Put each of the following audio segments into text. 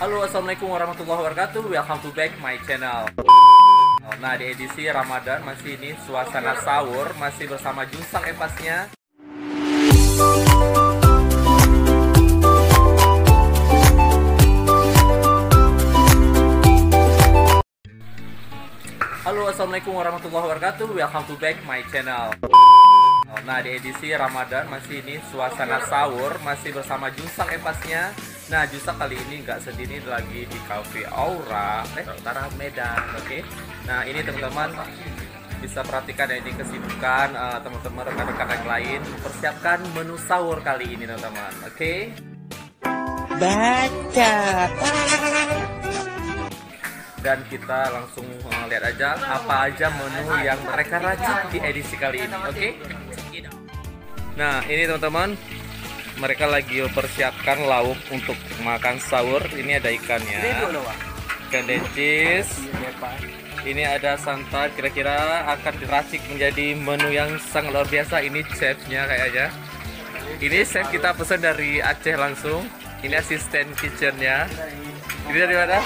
Halo, assalamualaikum warahmatullahi wabarakatuh. Welcome to back my channel. Nah, di edisi Ramadan masih ini suasana sahur masih bersama Junsang Epasnya. Halo, assalamualaikum warahmatullahi wabarakatuh. Welcome to back my channel. Nah, di edisi Ramadan masih ini suasana sahur masih bersama Junsang Epasnya. Nah, Junsang kali ini nggak sendiri, lagi di Cafe Aura, Utara Medan, oke? Nah, ini teman-teman bisa perhatikan ya, ini kesibukan teman-teman rekan-rekan yang lain mempersiapkan menu sahur kali ini, teman-teman, oke? Baca. Dan kita langsung lihat aja apa aja menu yang mereka racik di edisi kali ini, oke? Nah, ini teman-teman, mereka lagi mempersiapkan lauk untuk makan sahur. Ini ada ikannya, ikan dencis. Ini ada santan, kira-kira akan diracik menjadi menu yang sangat luar biasa. Ini chefnya kayaknya. Ini chef kita pesan dari Aceh langsung. Ini asisten kitchennya. Ini dari mana?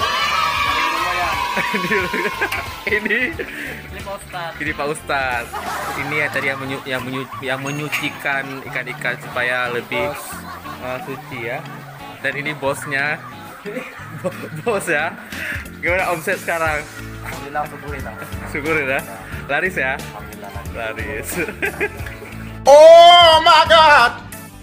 ini Pak Ustadz. Ini ya tadi yang menyucikan ikan-ikan supaya lebih suci ya. Dan ini bosnya. Bos ya. Gimana omset sekarang? Alhamdulillah Syukur ya. Laris ya? Laris. Oh my god.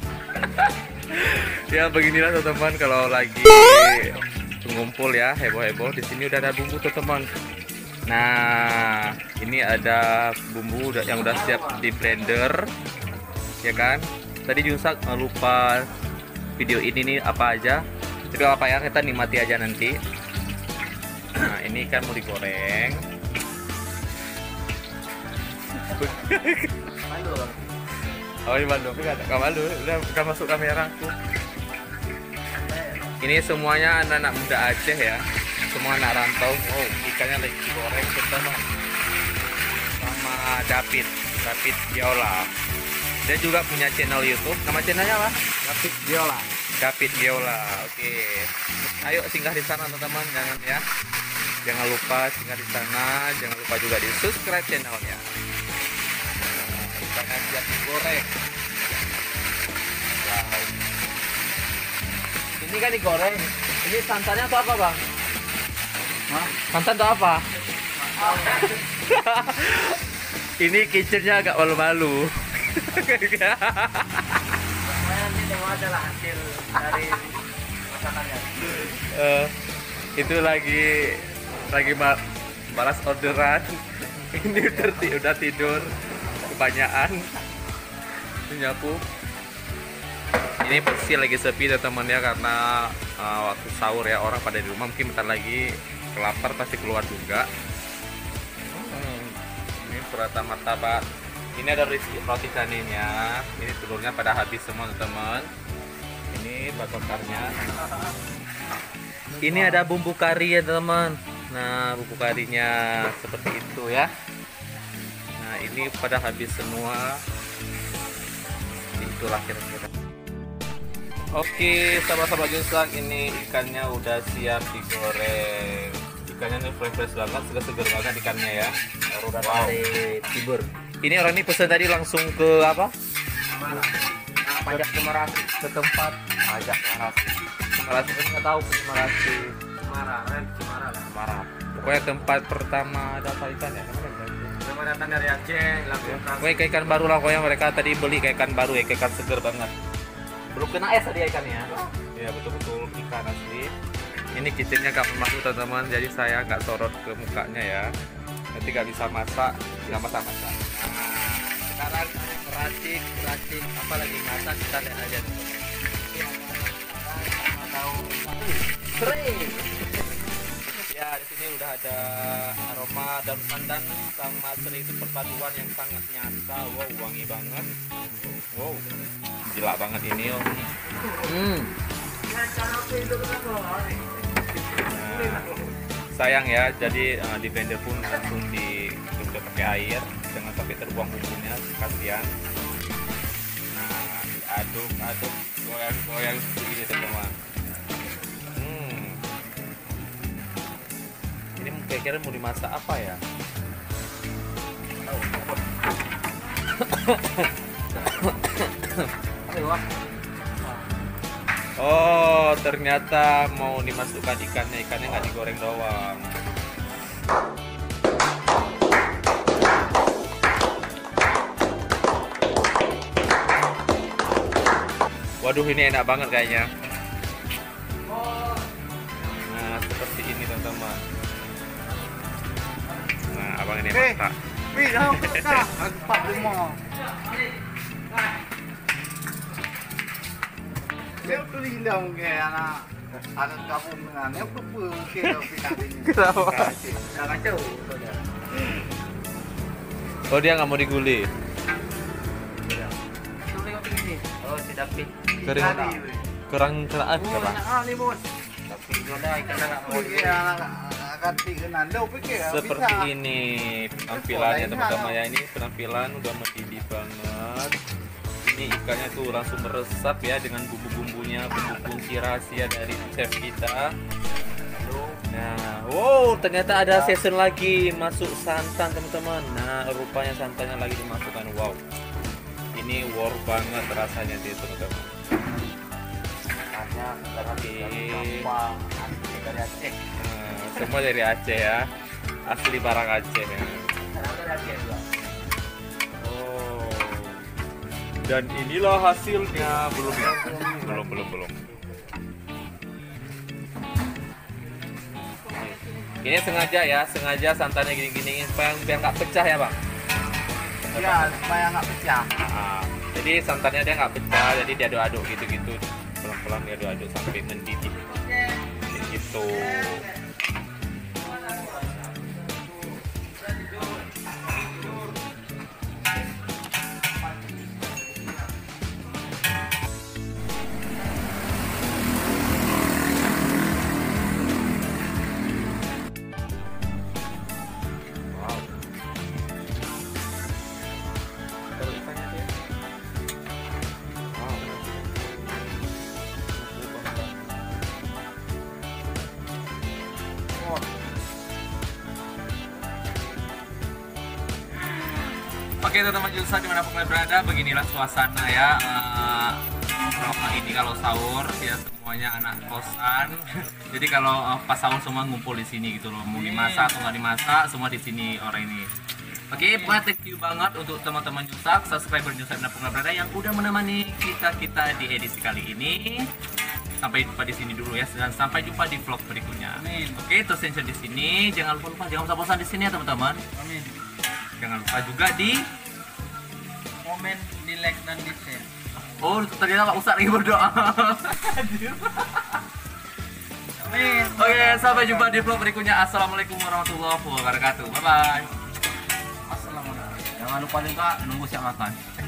Ya beginilah teman-teman kalau lagi ngumpul ya, heboh-heboh. Di sini udah ada bumbu teman-teman. Nah, ini ada bumbu yang udah siap di blender, ya kan? Tadi Junsang lupa video ini nih apa aja. Jadi apa ya, kita nikmati aja nanti. Nah, ini kan mau digoreng. Oh, ini Bandung, nggak malu, udah masuk kamera aku. Ini semuanya anak-anak muda Aceh ya, semua anak rantau. Oh, ikannya lagi digoreng pertama sama David Viola. Dia juga punya channel YouTube. Nama channelnya apa? David Viola. Oke. Ayo singgah di sana teman-teman, jangan ya. Jangan lupa singgah di sana, jangan lupa juga di subscribe channelnya. Nah, ikannya siap digoreng. Wow. Ini kan digoreng. Ini santannya tuh apa, Bang? Hah? Santan tuh apa? Ini kitchennya agak malu-malu. Nanti tengok aja lah hasil dari masakannya. Itu lagi balas orderan. Ini udah tidur kebanyakan. Nyapu. Ini posisi lagi sepi teman-teman ya, karena waktu sahur ya, orang pada di rumah, mungkin bentar lagi kelapar pasti keluar juga. Ini purata martabak. Ini ada roti caninnya. Ini telurnya pada habis semua teman-teman. Ini batokarnya. Ini ada bumbu kari ya teman-teman. Nah, bumbu karinya seperti itu ya. Nah, ini pada habis semua. Itulah kira-kira. Oke, sahabat-sahabat Junsang, ini ikannya udah siap digoreng. Ikannya ini fresh banget, segar-segar banget ikannya ya. Udah Wow. dari Tibur. Ini orang ini pesan tadi langsung ke apa? Pajak Semarasi. Ke tempat Pajak Semarasi. Semarang, nggak tahu Semarasi. Semarang. Pokoknya tempat pertama dapat ikan ya. Yang datang dari Aceh, langsung Pokoknya kayak ikan baru lah, pokoknya mereka tadi beli kayak ikan baru ya, kayak ikan segar banget. Belum kena es tadi ikannya. Ya betul-betul ikan asli. Ini kitchennya gak masuk teman-teman, jadi saya nggak sorot ke mukanya ya. Nanti nggak bisa masak, nggak masak-masak. Nah, sekarang racik apa lagi masak, kita lihat aja. sering. Ya, di sini udah ada aroma daun pandan sama serai, itu perpaduan yang sangat nyata. Wow, wangi banget. Wow, gila banget ini om. Nah, sayang ya, jadi di blender pun langsung diaduk pakai air, jangan sampai terbuang bumbunya, kasihan. Nah, diaduk, goyang seperti ini teman-teman. Kira-kira mau dimasak apa ya? Oh, ternyata mau dimasukkan ikannya nggak digoreng doang. Waduh, ini enak banget kayaknya. Nah, seperti ini teman-teman. Nah, abang ini masak. Wih, dah kak, 45. Dia tuh hilang kayak anak kampung dengan yang lupa kayak pindah ini. Kenapa? Jangan jauh. Oh, dia nggak mau diguli. Oh, tidak pin. Kering. Kurang keraan kerang. Ini bos. Tapi ada ikan anak mau ganti kenan. Seperti ini penampilannya teman-teman ya. Ini penampilan udah mendidih banget. Ini ikannya tuh langsung meresap ya dengan bumbu-bumbunya, bumbu kunci rahasia dari chef kita. Nah, wow, ternyata ada season lagi masuk santan teman-teman. Nah, rupanya santannya lagi dimasukkan. Wow, ini war banget rasanya sih teman-teman. Dari Aceh. Semua dari Aceh ya, asli barang Aceh ya. Oh, dan inilah hasilnya. Belum. Ini sengaja santannya gini-gini biar nggak pecah ya bang. Ya, supaya nggak pecah. Jadi santannya dia nggak pecah, jadi diaduk-aduk gitu-gitu, pelan-pelan diaduk-aduk sampai mendidih. Gitu. Oke teman-teman Julsa dimanapun kalian berada, beginilah suasana ya ini kalau sahur ya, semuanya anak kosan. Jadi kalau pas sahur semua ngumpul di sini gitu loh, mau dimasak atau nggak dimasak semua di sini orang ini. Oke, thank you banget untuk teman-teman Julsa, subscriber Julsa dimanapun kalian berada yang udah menemani kita di edisi kali ini. Sampai jumpa di sini dulu ya, dan sampai jumpa di vlog berikutnya. Amin. Oke, terus di sini jangan lupa jangan bosan di sini ya teman-teman. Amin. Jangan lupa juga di Komen, di like dan di share. Oh, ternyata Pak Ustadz lagi berdoa. Amin. Oke, sampai jumpa di vlog berikutnya. Assalamualaikum warahmatullahi wabarakatuh. Bye bye. Assalamualaikum. Jangan lupa juga nunggu siap makan.